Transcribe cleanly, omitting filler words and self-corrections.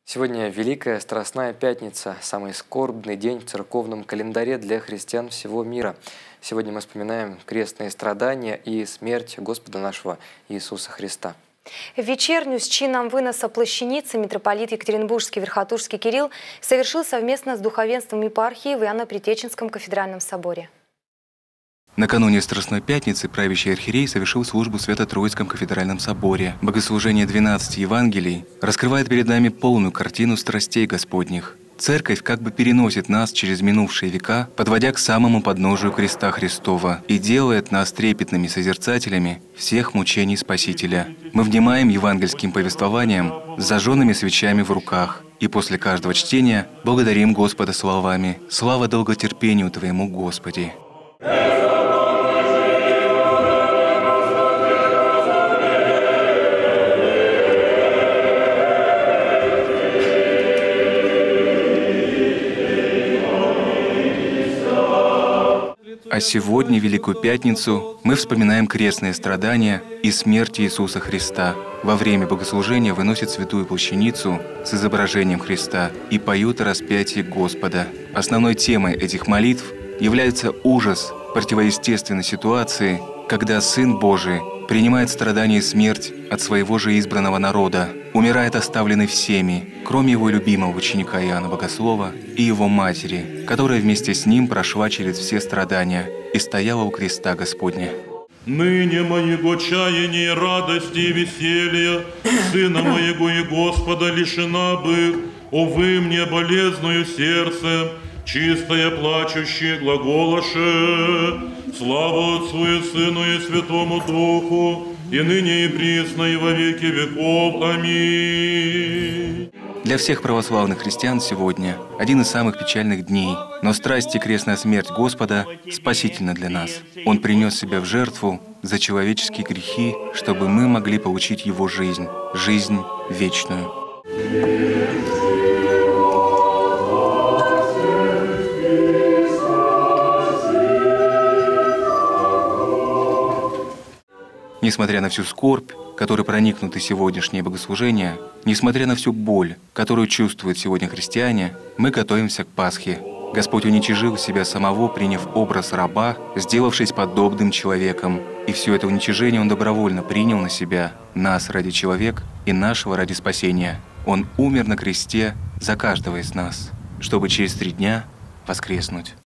Сегодня Великая Страстная Пятница, самый скорбный день в церковном календаре для христиан всего мира. Сегодня мы вспоминаем крестные страдания и смерть Господа нашего Иисуса Христа. В вечерню с чином выноса плащаницы митрополит Екатеринбургский Верхотурский Кирилл совершил совместно с духовенством епархии в Иоанно-Претеченском кафедральном соборе. Накануне Страстной Пятницы правящий архиерей совершил службу в Свято-Троицком кафедральном соборе. Богослужение 12 Евангелий раскрывает перед нами полную картину страстей Господних. Церковь как бы переносит нас через минувшие века, подводя к самому подножию креста Христова, и делает нас трепетными созерцателями всех мучений Спасителя. Мы внимаем евангельским повествованиям с зажженными свечами в руках, и после каждого чтения благодарим Господа словами «Слава долготерпению Твоему, Господи». А сегодня, Великую Пятницу, мы вспоминаем крестные страдания и смерть Иисуса Христа. Во время богослужения выносят святую плащаницу с изображением Христа и поют о распятии Господа. Основной темой этих молитв является ужас противоестественной ситуации, когда Сын Божий принимает страдания и смерть от своего же избранного народа, умирает оставленный всеми, кроме его любимого ученика Иоанна Богослова и его матери, которая вместе с ним прошла через все страдания и стояла у креста Господня. «Ныне моего чаяния, радости и веселья, Сына моего и Господа лишена бы, увы мне болезную сердце, чистое плачущее глаголоше, славу Отцу и Сыну и Святому Духу, и ныне и присно и во веки веков. Аминь». Для всех православных христиан сегодня один из самых печальных дней, но страсть и крестная смерть Господа спасительна для нас. Он принес себя в жертву за человеческие грехи, чтобы мы могли получить Его жизнь, жизнь вечную. Несмотря на всю скорбь, которой проникнуты сегодняшние богослужения, несмотря на всю боль, которую чувствуют сегодня христиане, мы готовимся к Пасхе. Господь уничижил себя самого, приняв образ раба, сделавшись подобным человеком. И все это уничижение Он добровольно принял на себя, нас ради человека и нашего ради спасения. Он умер на кресте за каждого из нас, чтобы через 3 дня воскреснуть.